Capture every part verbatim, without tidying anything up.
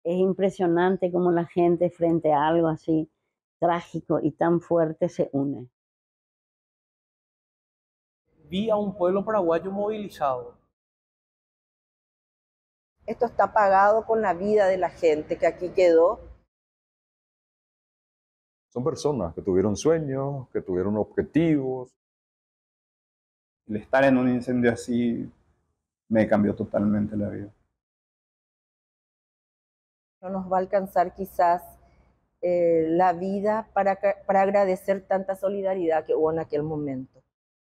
Es impresionante cómo la gente frente a algo así trágico y tan fuerte se une. Vi a un pueblo paraguayo movilizado. Esto está pagado con la vida de la gente que aquí quedó. Son personas que tuvieron sueños, que tuvieron objetivos. El estar en un incendio así me cambió totalmente la vida. No nos va a alcanzar quizás eh, la vida para, para agradecer tanta solidaridad que hubo en aquel momento.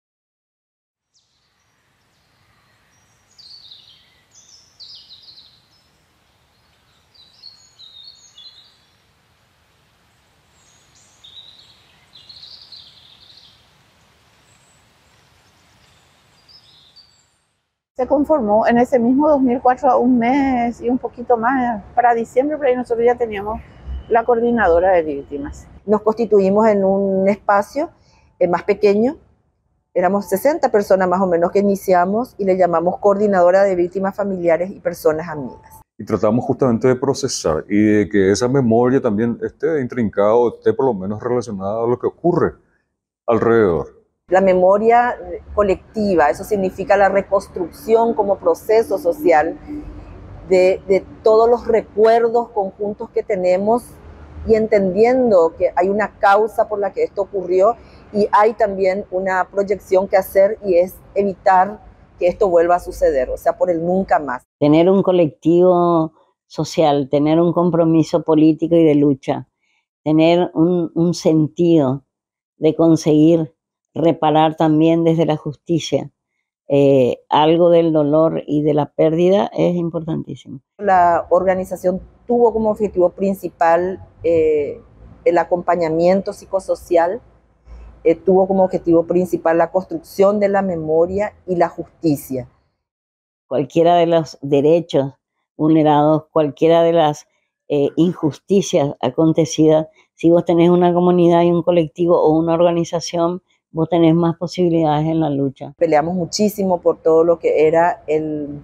Se conformó en ese mismo dos mil cuatro, un mes y un poquito más, para diciembre, pero ahí nosotros ya teníamos la coordinadora de víctimas. Nos constituimos en un espacio eh, más pequeño, éramos sesenta personas más o menos que iniciamos y le llamamos coordinadora de víctimas familiares y personas amigas. Y tratamos justamente de procesar y de que esa memoria también esté intrincada o esté por lo menos relacionada a lo que ocurre alrededor. La memoria colectiva, eso significa la reconstrucción como proceso social de, de todos los recuerdos conjuntos que tenemos y entendiendo que hay una causa por la que esto ocurrió y hay también una proyección que hacer y es evitar que esto vuelva a suceder, o sea, por el nunca más. Tener un colectivo social, tener un compromiso político y de lucha, tener un, un sentido de conseguir reparar también desde la justicia eh, algo del dolor y de la pérdida es importantísimo. La organización tuvo como objetivo principal eh, el acompañamiento psicosocial, eh, tuvo como objetivo principal la construcción de la memoria y la justicia. Cualquiera de los derechos vulnerados, cualquiera de las eh, injusticias acontecidas, si vos tenés una comunidad y un colectivo o una organización, vos tenés más posibilidades en la lucha. Peleamos muchísimo por todo lo que era el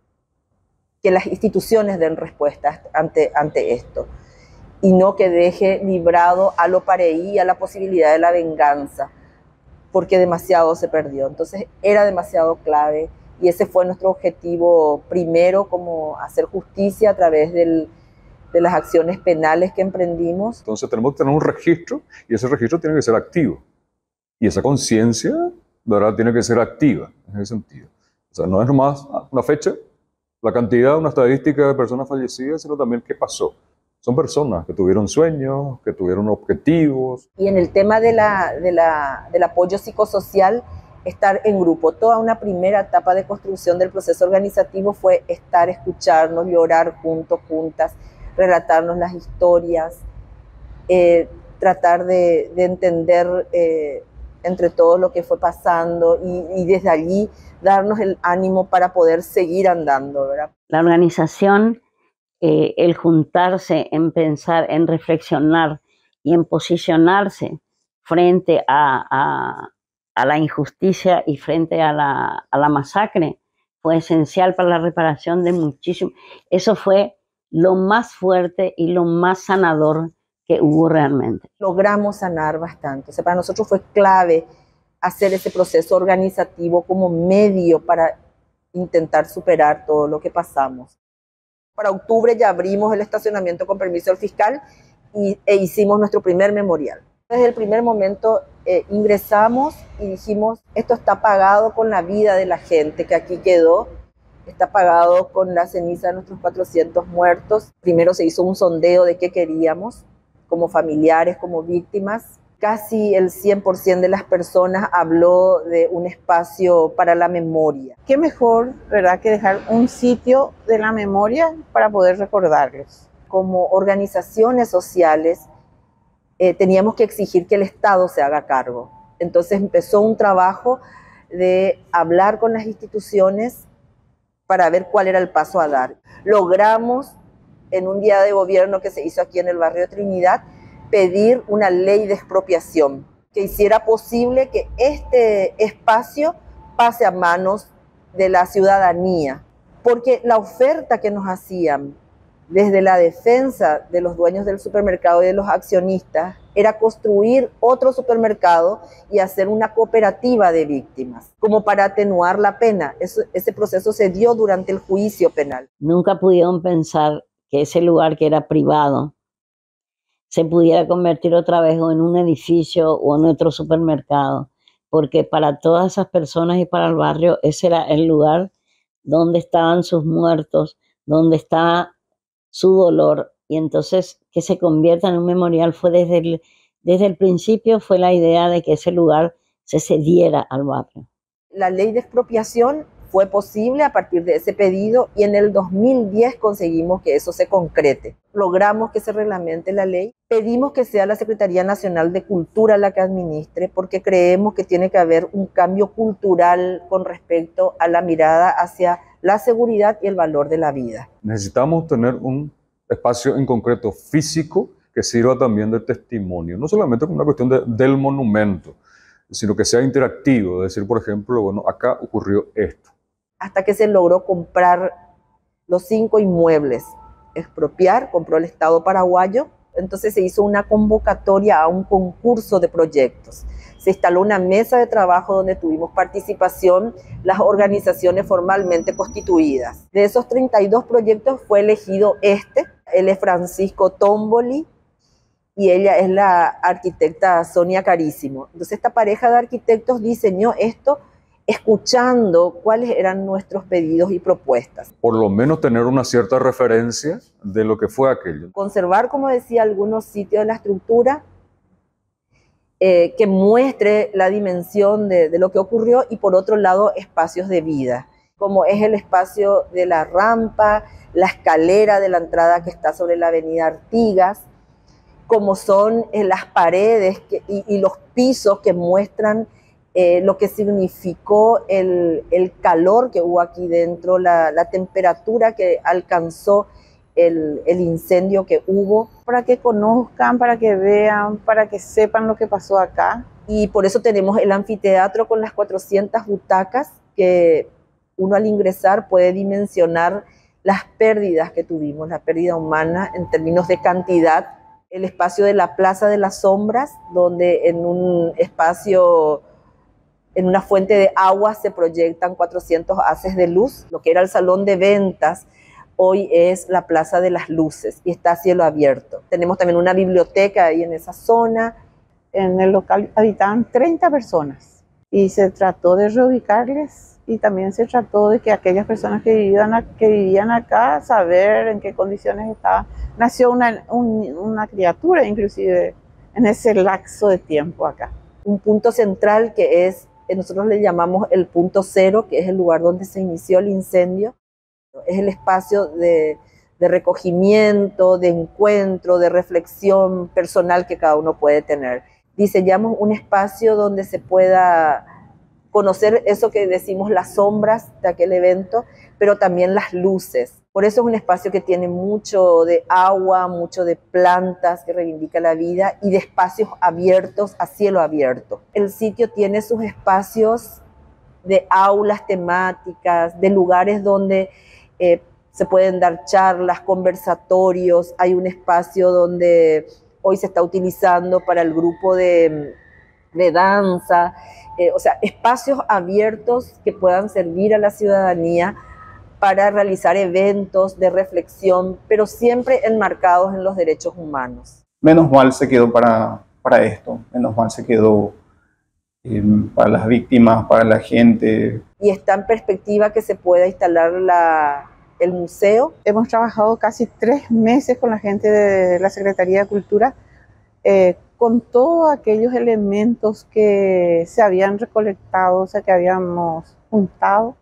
que las instituciones den respuestas ante, ante esto y no que deje librado a lo pareí, a la posibilidad de la venganza, porque demasiado se perdió. Entonces era demasiado clave y ese fue nuestro objetivo primero, como hacer justicia a través del, de las acciones penales que emprendimos. Entonces tenemos que tener un registro y ese registro tiene que ser activo. Y esa conciencia, ¿verdad?, tiene que ser activa en ese sentido. O sea, no es nomás una fecha, la cantidad, una estadística de personas fallecidas, sino también qué pasó. Son personas que tuvieron sueños, que tuvieron objetivos. Y en el tema de la, de la, del apoyo psicosocial, estar en grupo. Toda una primera etapa de construcción del proceso organizativo fue estar, escucharnos, llorar juntos, juntas, relatarnos las historias, eh, tratar de, de entender eh, entre todo lo que fue pasando y, y desde allí darnos el ánimo para poder seguir andando, ¿verdad? La organización, eh, el juntarse, en pensar, en reflexionar y en posicionarse frente a, a, a la injusticia y frente a la, a la masacre fue esencial para la reparación de muchísimo. Eso fue lo más fuerte y lo más sanador que hubo realmente. Logramos sanar bastante. O sea, para nosotros fue clave hacer ese proceso organizativo como medio para intentar superar todo lo que pasamos. Para octubre ya abrimos el estacionamiento con permiso del fiscal y, e hicimos nuestro primer memorial. Desde el primer momento eh, ingresamos y dijimos, esto está pagado con la vida de la gente que aquí quedó, está pagado con la ceniza de nuestros cuatrocientos muertos. Primero se hizo un sondeo de qué queríamos, como familiares, como víctimas. Casi el cien por ciento de las personas habló de un espacio para la memoria. Qué mejor, ¿verdad?, que dejar un sitio de la memoria para poder recordarlos. Como organizaciones sociales, eh, teníamos que exigir que el Estado se haga cargo. Entonces empezó un trabajo de hablar con las instituciones para ver cuál era el paso a dar. Logramos, en un día de gobierno que se hizo aquí en el barrio de Trinidad, pedir una ley de expropiación que hiciera posible que este espacio pase a manos de la ciudadanía, porque la oferta que nos hacían desde la defensa de los dueños del supermercado y de los accionistas, era construir otro supermercado y hacer una cooperativa de víctimas, como para atenuar la pena. Eso, ese proceso se dio durante el juicio penal. Nunca pudieron pensar que ese lugar que era privado se pudiera convertir otra vez o en un edificio o en otro supermercado, porque para todas esas personas y para el barrio ese era el lugar donde estaban sus muertos, donde estaba su dolor, y entonces que se convierta en un memorial fue desde el, desde el principio fue la idea de que ese lugar se cediera al barrio. La ley de expropiación fue posible a partir de ese pedido y en el dos mil diez conseguimos que eso se concrete. Logramos que se reglamente la ley. Pedimos que sea la Secretaría Nacional de Cultura la que administre porque creemos que tiene que haber un cambio cultural con respecto a la mirada hacia la seguridad y el valor de la vida. Necesitamos tener un espacio en concreto físico que sirva también de testimonio, no solamente como una cuestión de, del monumento, sino que sea interactivo, decir, por ejemplo, bueno, acá ocurrió esto. Hasta que se logró comprar los cinco inmuebles, expropiar, compró el Estado paraguayo, entonces se hizo una convocatoria a un concurso de proyectos. Se instaló una mesa de trabajo donde tuvimos participación las organizaciones formalmente constituidas. De esos treinta y dos proyectos fue elegido este, él es Francisco Tomboli, y ella es la arquitecta Sonia Carísimo. Entonces esta pareja de arquitectos diseñó esto escuchando cuáles eran nuestros pedidos y propuestas. Por lo menos tener una cierta referencia de lo que fue aquello. Conservar, como decía, algunos sitios de la estructura eh, que muestre la dimensión de, de lo que ocurrió y por otro lado espacios de vida, como es el espacio de la rampa, la escalera de la entrada que está sobre la avenida Artigas, como son eh, las paredes que, y, y los pisos que muestran eh, lo que significó el, el calor que hubo aquí dentro, la, la temperatura que alcanzó el, el incendio que hubo. Para que conozcan, para que vean, para que sepan lo que pasó acá. Y por eso tenemos el anfiteatro con las cuatrocientas butacas, que uno al ingresar puede dimensionar las pérdidas que tuvimos, la pérdida humana en términos de cantidad. El espacio de la Plaza de las Sombras, donde en un espacio, en una fuente de agua se proyectan cuatrocientos haces de luz. Lo que era el salón de ventas, hoy es la Plaza de las Luces y está a cielo abierto. Tenemos también una biblioteca ahí en esa zona. En el local habitaban treinta personas y se trató de reubicarles. Y también se trató de que aquellas personas que vivían, que vivían acá, saber en qué condiciones estaban. Nació una, un, una criatura inclusive en ese lapso de tiempo acá. Un punto central que es, nosotros le llamamos el punto cero, que es el lugar donde se inició el incendio. Es el espacio de, de recogimiento, de encuentro, de reflexión personal que cada uno puede tener. Diseñamos un espacio donde se pueda conocer eso que decimos las sombras de aquel evento, pero también las luces. Por eso es un espacio que tiene mucho de agua, mucho de plantas que reivindica la vida y de espacios abiertos a cielo abierto. El sitio tiene sus espacios de aulas temáticas, de lugares donde eh, se pueden dar charlas, conversatorios. Hay un espacio donde hoy se está utilizando para el grupo de, de danza. Eh, o sea, espacios abiertos que puedan servir a la ciudadanía para realizar eventos de reflexión, pero siempre enmarcados en los derechos humanos. Menos mal se quedó para, para esto, menos mal se quedó eh, para las víctimas, para la gente. Y está en perspectiva que se pueda instalar la, el museo. Hemos trabajado casi tres meses con la gente de la Secretaría de Cultura, eh, con todos aquellos elementos que se habían recolectado, o sea, que habíamos juntado.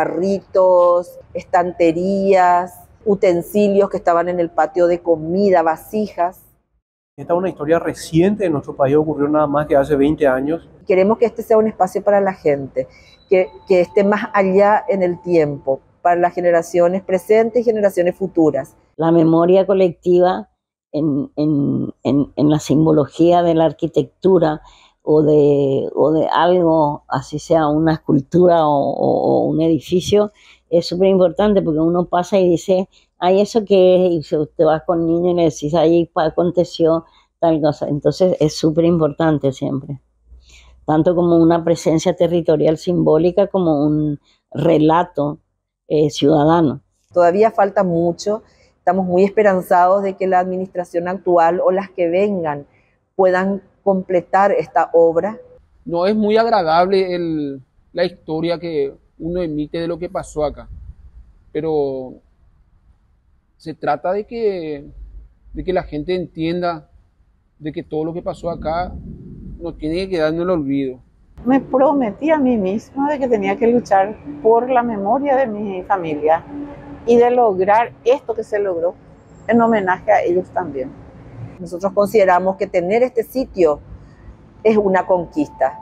Carritos, estanterías, utensilios que estaban en el patio de comida, vasijas. Esta es una historia reciente en nuestro país, ocurrió nada más que hace veinte años. Queremos que este sea un espacio para la gente, que, que esté más allá en el tiempo, para las generaciones presentes y generaciones futuras. La memoria colectiva En, en, en, en la simbología de la arquitectura o de, o de algo, así sea una escultura o, o, o un edificio, es súper importante porque uno pasa y dice, ay, ¿eso qué es? Y si usted va con niños y le decís, ahí aconteció tal cosa. Entonces es súper importante siempre, tanto como una presencia territorial simbólica como un relato eh, ciudadano. Todavía falta mucho, estamos muy esperanzados de que la administración actual o las que vengan puedan completar esta obra. No es muy agradable el, la historia que uno emite de lo que pasó acá, pero se trata de que, de que la gente entienda de que todo lo que pasó acá no tiene que quedar en el olvido. Me prometí a mí misma de que tenía que luchar por la memoria de mi familia y de lograr esto que se logró en homenaje a ellos también. Nosotros consideramos que tener este sitio es una conquista.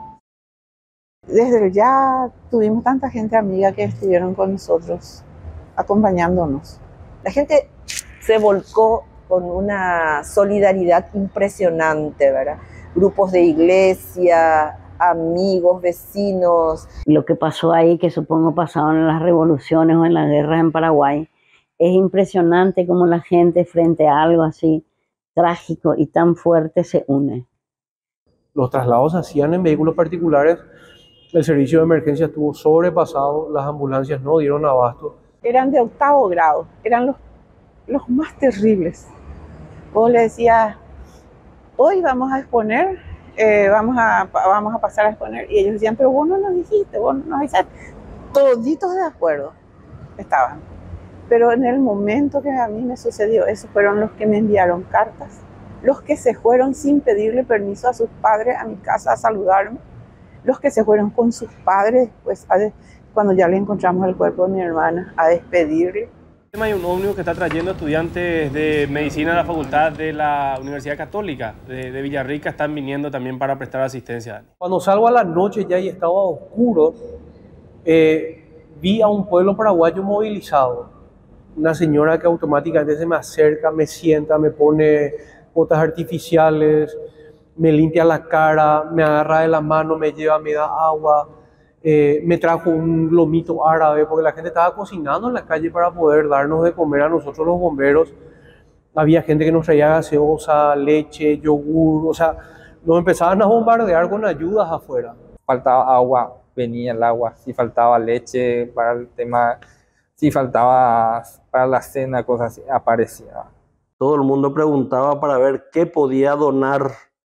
Desde ya tuvimos tanta gente amiga que estuvieron con nosotros, acompañándonos. La gente se volcó con una solidaridad impresionante, ¿verdad? Grupos de iglesia, amigos, vecinos. Lo que pasó ahí, que supongo pasaba en las revoluciones o en las guerras en Paraguay, es impresionante cómo la gente frente a algo así trágico y tan fuerte se une. Los traslados se hacían en vehículos particulares, el servicio de emergencia estuvo sobrepasado, las ambulancias no dieron abasto. Eran de octavo grado, eran los, los más terribles. Vos le decías, hoy vamos a exponer, eh, vamos, a, vamos a pasar a exponer, y ellos decían, pero vos no nos dijiste, vos no nos dijiste. Toditos de acuerdo estaban. Pero en el momento que a mí me sucedió eso, fueron los que me enviaron cartas, los que se fueron sin pedirle permiso a sus padres a mi casa a saludarme, los que se fueron con sus padres después, a de, cuando ya le encontramos el cuerpo de mi hermana, a despedirle. Hay un ómnibus que está trayendo estudiantes de medicina de la facultad de la Universidad Católica de, de Villarrica, están viniendo también para prestar asistencia. Cuando salgo a la noche ya y estaba oscuro, eh, vi a un pueblo paraguayo movilizado. Una señora que automáticamente se me acerca, me sienta, me pone gotas artificiales, me limpia la cara, me agarra de la mano, me lleva, me da agua, eh, me trajo un lomito árabe, porque la gente estaba cocinando en la calle para poder darnos de comer a nosotros los bomberos. Había gente que nos traía gaseosa, leche, yogur, o sea, nos empezaban a bombardear con ayudas afuera. Faltaba agua, venía el agua, si faltaba leche para el tema, si faltaba para la cena, cosas así, aparecía. Todo el mundo preguntaba para ver qué podía donar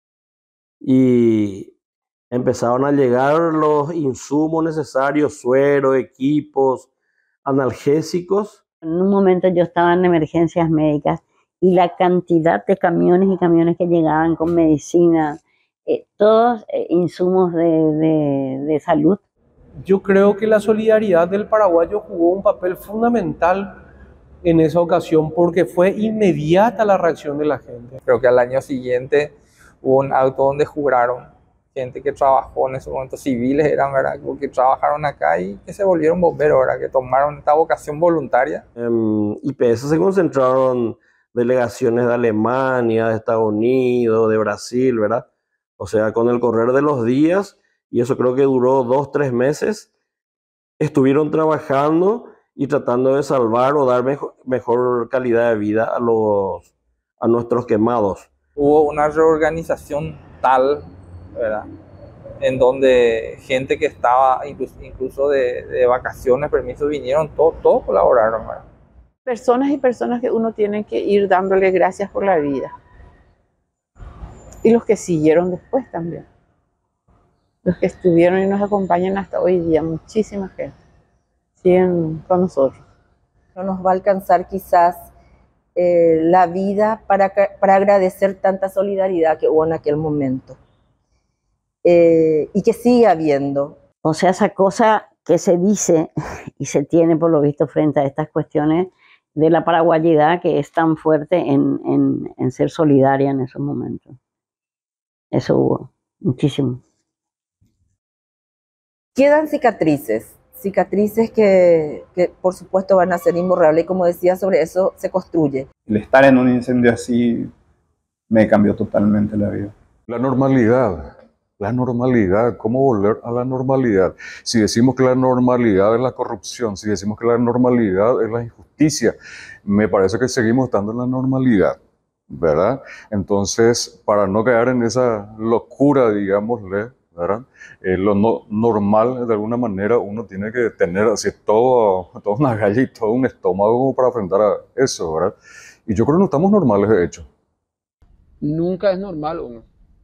y empezaron a llegar los insumos necesarios, suero, equipos, analgésicos. En un momento yo estaba en emergencias médicas y la cantidad de camiones y camiones que llegaban con medicina, eh, todos eh, insumos de, de, de salud. Yo creo que la solidaridad del paraguayo jugó un papel fundamental en esa ocasión porque fue inmediata la reacción de la gente. Creo que al año siguiente hubo un acto donde juraron gente que trabajó en esos momentos, civiles eran, ¿verdad? Que trabajaron acá y que se volvieron bomberos, ¿verdad? Que tomaron esta vocación voluntaria. En I P S se concentraron delegaciones de Alemania, de Estados Unidos, de Brasil, ¿verdad? O sea, con el correr de los días, y eso creo que duró dos, tres meses, estuvieron trabajando y tratando de salvar o dar mejor, mejor calidad de vida a, los, a nuestros quemados. Hubo una reorganización tal, ¿verdad? En donde gente que estaba incluso, incluso de, de vacaciones, permisos, vinieron, todos todo colaboraron, ¿verdad? Personas y personas que uno tiene que ir dándole gracias por la vida. Y los que siguieron después también. Los que estuvieron y nos acompañan hasta hoy día, muchísima gente. Siguen con nosotros. No nos va a alcanzar quizás eh, la vida para, para agradecer tanta solidaridad que hubo en aquel momento. Eh, y que sigue habiendo. O sea, esa cosa que se dice y se tiene por lo visto frente a estas cuestiones de la paraguayidad que es tan fuerte en, en, en ser solidaria en esos momentos. Eso hubo, muchísimo. Quedan cicatrices, cicatrices que, que por supuesto van a ser imborrables y como decía, sobre eso se construye. El estar en un incendio así me cambió totalmente la vida. La normalidad La normalidad, ¿cómo volver a la normalidad? Si decimos que la normalidad es la corrupción, si decimos que la normalidad es la injusticia, me parece que seguimos estando en la normalidad, ¿verdad? Entonces, para no caer en esa locura, digámosle, ¿verdad? Eh, lo no, normal, de alguna manera, uno tiene que tener así todo, toda una galla y todo un estómago como para enfrentar a eso, ¿verdad? Y yo creo que no estamos normales, de hecho. Nunca es normal uno.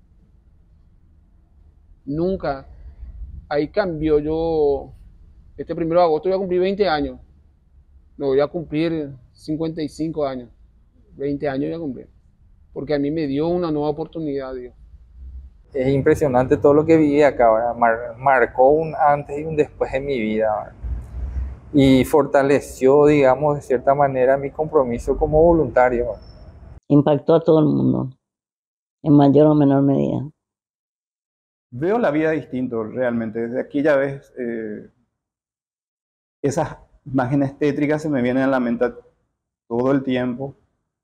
Nunca. Ahí cambió. Yo, este primero de agosto voy a cumplir veinte años. No, voy a cumplir cincuenta y cinco años. veinte años voy a cumplir. Porque a mí me dio una nueva oportunidad, Dios. Es impresionante todo lo que viví acá, ¿verdad? Mar- marcó un antes y un después en mi vida, ¿verdad? Y fortaleció, digamos, de cierta manera mi compromiso como voluntario, ¿verdad? Impactó a todo el mundo, en mayor o menor medida. Veo la vida distinto realmente. Desde aquella vez, eh, esas imágenes tétricas se me vienen a la mente todo el tiempo.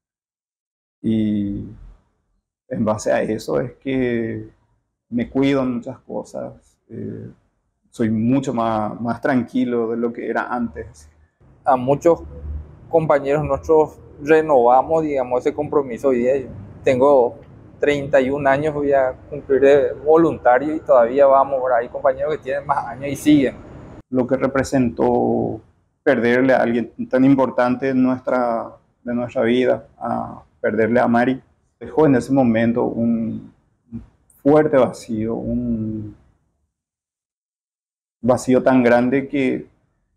Y en base a eso es que me cuido en muchas cosas. Eh, soy mucho más, más tranquilo de lo que era antes. A muchos compañeros nuestros renovamos, digamos, ese compromiso. Hoy día yo tengo treinta y un años, voy a cumplir de voluntario y todavía vamos, ¿verdad? Hay compañeros que tienen más años y siguen. Lo que representó perderle a alguien tan importante en nuestra, de nuestra vida, a perderle a Mari, dejó en ese momento un fuerte vacío, un vacío tan grande que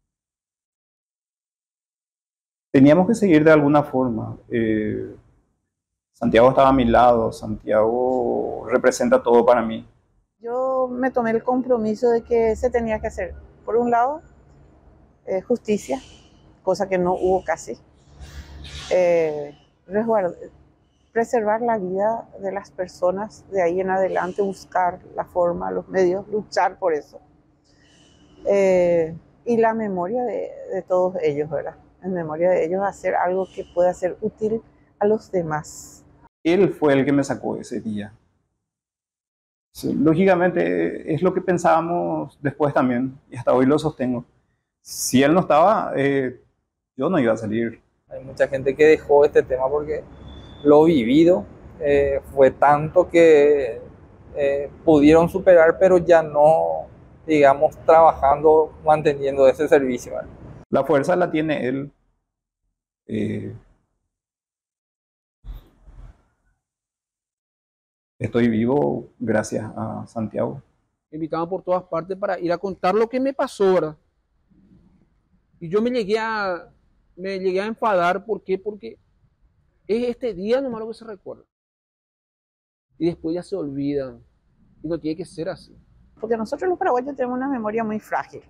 teníamos que seguir de alguna forma. Eh, Santiago estaba a mi lado, Santiago representa todo para mí. Yo me tomé el compromiso de que se tenía que hacer, por un lado, eh, justicia, cosa que no hubo casi, eh, resguard- preservar la vida de las personas de ahí en adelante, buscar la forma, los medios, luchar por eso. Eh, y la memoria de, de todos ellos, ¿verdad? En memoria de ellos, hacer algo que pueda ser útil a los demás. Él fue el que me sacó ese día. Sí, lógicamente es lo que pensábamos después también, y hasta hoy lo sostengo. Si él no estaba, eh, yo no iba a salir. Hay mucha gente que dejó este tema porque lo vivido eh, fue tanto que eh, pudieron superar, pero ya no, digamos, trabajando, manteniendo ese servicio, ¿verdad? La fuerza la tiene él. Eh, estoy vivo gracias a Santiago. Me invitaban por todas partes para ir a contar lo que me pasó, ¿verdad? Y yo me llegué a, me llegué a enfadar. ¿Por qué? Porque es este día nomás lo que se recuerda. Y después ya se olvidan. Y no tiene que ser así. Porque nosotros los paraguayos tenemos una memoria muy frágil.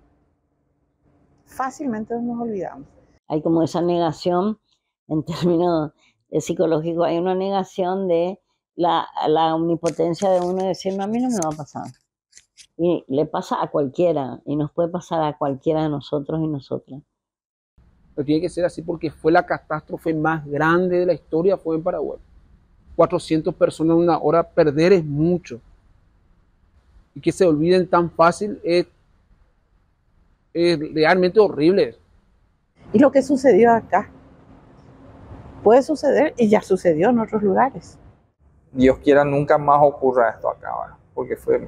Fácilmente nos olvidamos. Hay como esa negación, en términos psicológicos, hay una negación de la, la omnipotencia de uno, de decir, no, a mí no me va a pasar. Y le pasa a cualquiera, y nos puede pasar a cualquiera de nosotros y nosotras. Pero tiene que ser así porque fue la catástrofe más grande de la historia, fue en Paraguay. cuatrocientas personas en una hora, perder es mucho. Y que se olviden tan fácil es, es realmente horrible. Y lo que sucedió acá puede suceder y ya sucedió en otros lugares. Dios quiera nunca más ocurra esto acá, ¿verdad? Porque fue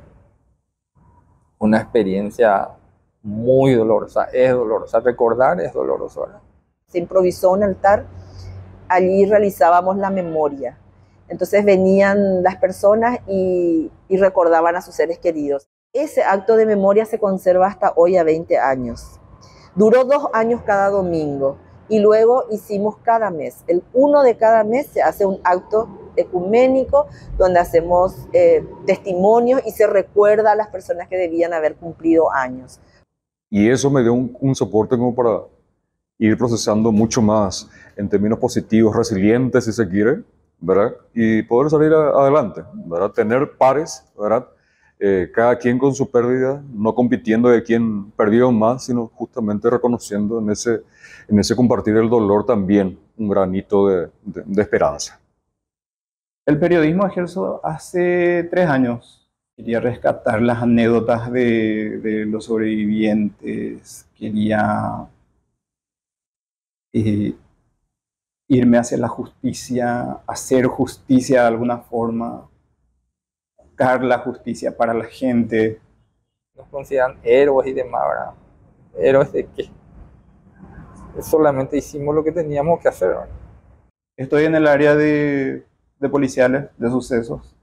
una experiencia muy dolorosa, es dolorosa, recordar es doloroso, ¿verdad? Se improvisó un altar, allí realizábamos la memoria. Entonces venían las personas y, y recordaban a sus seres queridos. Ese acto de memoria se conserva hasta hoy a veinte años. Duró dos años cada domingo y luego hicimos cada mes. El uno de cada mes se hace un acto ecuménico donde hacemos eh, testimonios y se recuerda a las personas que debían haber cumplido años. Y eso me dio un, un soporte como para ir procesando mucho más en términos positivos, resilientes si se quiere, ¿verdad? Y poder salir a, adelante, ¿verdad? Tener pares, ¿verdad? Eh, cada quien con su pérdida, no compitiendo de quién perdió más, sino justamente reconociendo en ese, en ese compartir el dolor también un granito de, de, de esperanza. El periodismo ejerzo hace tres años. Quería rescatar las anécdotas de, de los sobrevivientes, quería eh, irme hacia la justicia, hacer justicia de alguna forma, buscar la justicia para la gente. Nos consideran héroes y demás, ¿verdad? ¿Héroes de qué? Solamente hicimos lo que teníamos que hacer, ¿verdad? Estoy en el área de, de policiales, de sucesos,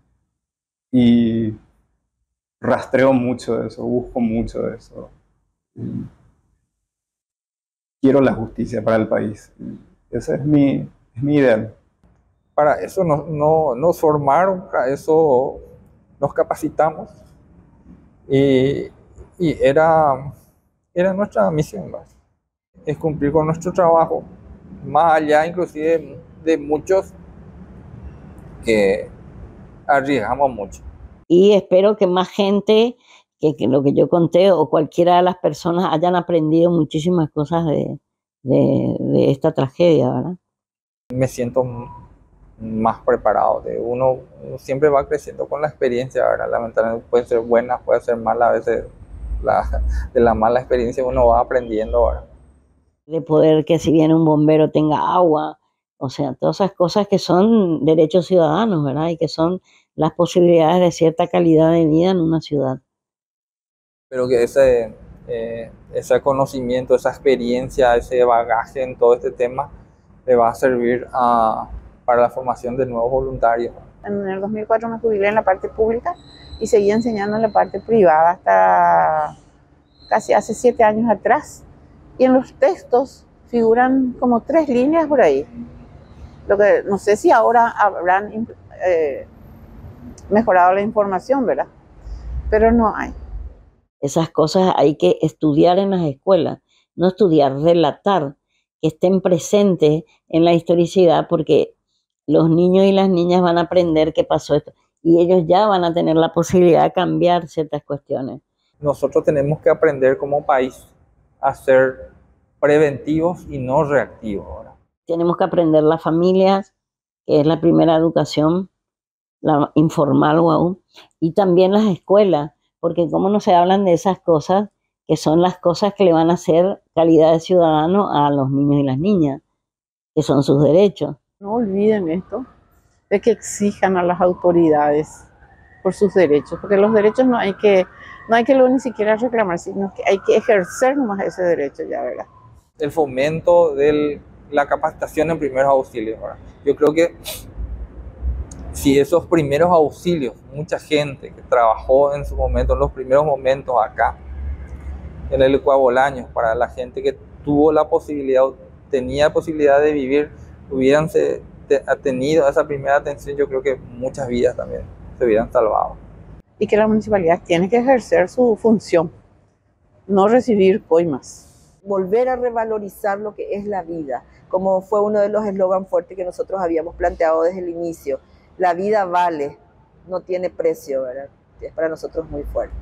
y rastreo mucho de eso, busco mucho de eso. Y quiero la justicia para el país. Ese es mi, es mi ideal. Para eso nos, no, nos formaron, para eso nos capacitamos y, y era, era nuestra misión, ¿verdad? Es cumplir con nuestro trabajo, más allá inclusive de, de muchos que arriesgamos mucho. Y espero que más gente, que, que lo que yo conté o cualquiera de las personas hayan aprendido muchísimas cosas de, de, de esta tragedia, ¿verdad? Me siento más preparado. De uno, uno siempre va creciendo con la experiencia, ¿verdad? Lamentablemente puede ser buena, puede ser mala, a veces la, de la mala experiencia uno va aprendiendo, ¿verdad? De poder que si viene un bombero tenga agua, o sea, todas esas cosas que son derechos ciudadanos, ¿verdad? Y que son las posibilidades de cierta calidad de vida en una ciudad. Pero que ese, eh, ese conocimiento, esa experiencia, ese bagaje en todo este tema le va a servir a, para la formación de nuevos voluntarios. En el dos mil cuatro me jubilé en la parte pública y seguí enseñando en la parte privada hasta casi hace siete años atrás. Y en los textos figuran como tres líneas por ahí. Lo que no sé si ahora habrán eh, mejorado la información, ¿verdad? Pero no hay. Esas cosas hay que estudiar en las escuelas, no estudiar, relatar, que estén presentes en la historicidad, porque los niños y las niñas van a aprender qué pasó esto y ellos ya van a tener la posibilidad de cambiar ciertas cuestiones. Nosotros tenemos que aprender como país a ser preventivos y no reactivos, ¿verdad? Tenemos que aprender las familias, que es la primera educación, la informal o aún, y también las escuelas, porque como no se hablan de esas cosas, que son las cosas que le van a hacer calidad de ciudadano a los niños y las niñas, que son sus derechos. No olviden esto, de que exijan a las autoridades por sus derechos, porque los derechos no hay que, no hay que luego ni siquiera reclamar, sino que hay que ejercer nomás ese derecho ya, ¿verdad? El fomento de la capacitación en primeros auxilios, ¿verdad? Yo creo que si esos primeros auxilios, mucha gente que trabajó en su momento, en los primeros momentos acá, en el Ecuador Bolaños, para la gente que tuvo la posibilidad, tenía posibilidad de vivir, hubieran se, te, tenido esa primera atención, yo creo que muchas vidas también se hubieran salvado. Y que la municipalidad tiene que ejercer su función, no recibir coimas. Volver a revalorizar lo que es la vida, como fue uno de los eslogans fuertes que nosotros habíamos planteado desde el inicio. La vida vale, no tiene precio, ¿verdad? Es para nosotros muy fuerte.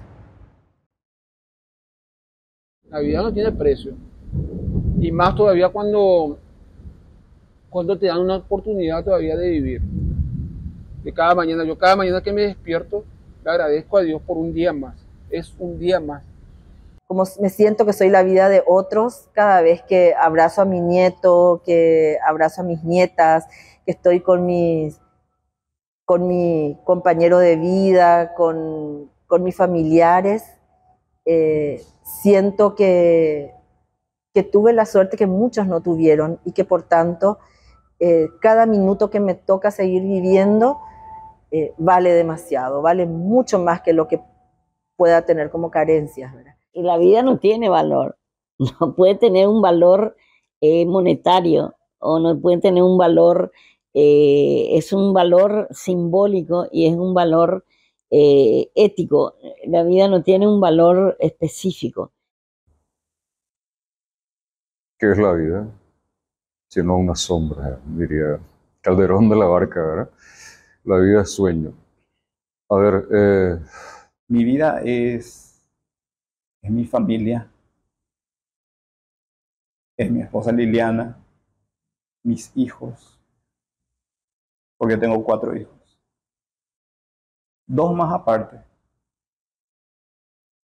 La vida no tiene precio. Y más todavía cuando, cuando te dan una oportunidad todavía de vivir. De cada mañana, yo cada mañana que me despierto, le agradezco a Dios por un día más. Es un día más. Como me siento que soy la vida de otros cada vez que abrazo a mi nieto, que abrazo a mis nietas, que estoy con mis, con mi compañero de vida, con, con mis familiares, eh, siento que, que tuve la suerte que muchos no tuvieron y que por tanto eh, cada minuto que me toca seguir viviendo eh, vale demasiado, vale mucho más que lo que pueda tener como carencias, ¿verdad? Y la vida no tiene valor, no puede tener un valor eh, monetario o no puede tener un valor, eh, es un valor simbólico y es un valor eh, ético. La vida no tiene un valor específico. ¿Qué es la vida? Sino una sombra, diría Calderón de la Barca, ¿verdad? La vida es sueño. A ver, eh... mi vida es es mi familia, es mi esposa Liliana, mis hijos, porque tengo cuatro hijos. Dos más aparte,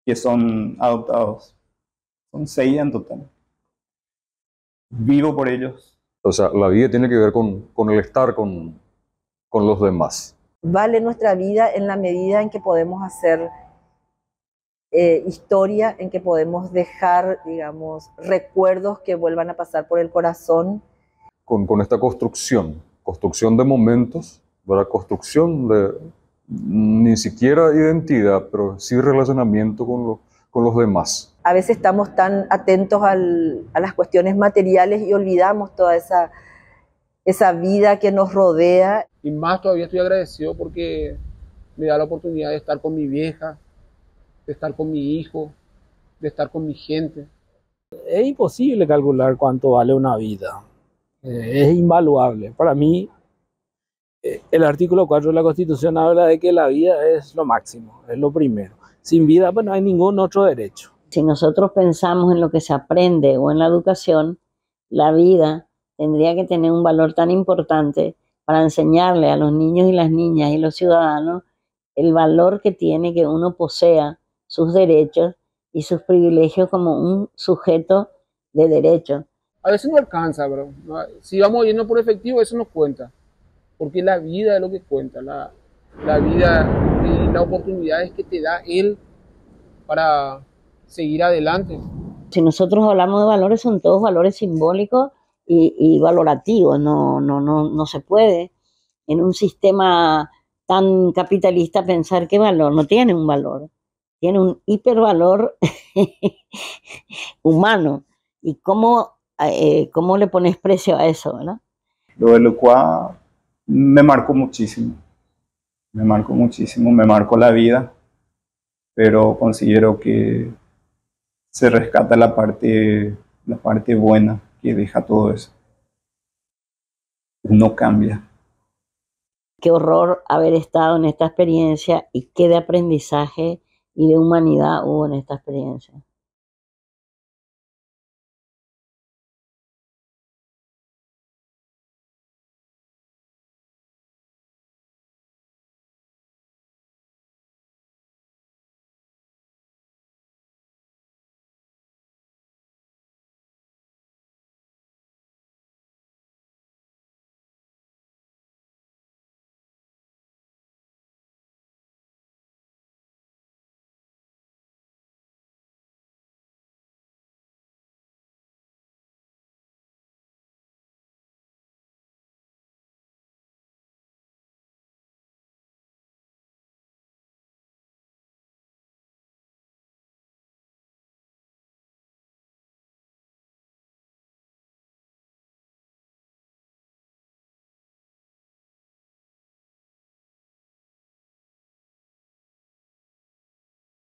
que son adoptados. Son seis en total. Vivo por ellos. O sea, la vida tiene que ver con, con el estar con, con los demás. Vale nuestra vida en la medida en que podemos hacer eh, historia, en que podemos dejar, digamos, recuerdos que vuelvan a pasar por el corazón. Con, con esta construcción, construcción de momentos, ¿verdad? Construcción de ni siquiera identidad, pero sí relacionamiento con, lo, con los demás. A veces estamos tan atentos al, a las cuestiones materiales y olvidamos toda esa, esa vida que nos rodea. Y más todavía estoy agradecido porque me da la oportunidad de estar con mi vieja, de estar con mi hijo, de estar con mi gente. Es imposible calcular cuánto vale una vida. Eh, es invaluable. Para mí, eh, el artículo cuatro de la Constitución habla de que la vida es lo máximo, es lo primero. Sin vida, pues no hay ningún otro derecho. Si nosotros pensamos en lo que se aprende o en la educación, la vida tendría que tener un valor tan importante para enseñarle a los niños y las niñas y los ciudadanos el valor que tiene que uno posea sus derechos y sus privilegios como un sujeto de derechos. A veces no alcanza, bro. Si vamos yendo por efectivo, eso no cuenta. Porque la vida es lo que cuenta. La, la vida y las oportunidades que te da Él para seguir adelante. Si nosotros hablamos de valores, son todos valores simbólicos y, y valorativos. No, no, no, no se puede en un sistema tan capitalista pensar que valor no tiene un valor. Tiene un hipervalor humano. ¿Y cómo, eh, cómo le pones precio a eso, ¿verdad? Lo de Lucua me marcó muchísimo. Me marcó muchísimo, me marcó la vida, pero considero que se rescata la parte, la parte buena que deja todo eso. Uno cambia. Qué horror haber estado en esta experiencia y qué de aprendizaje y de humanidad hubo en esta experiencia.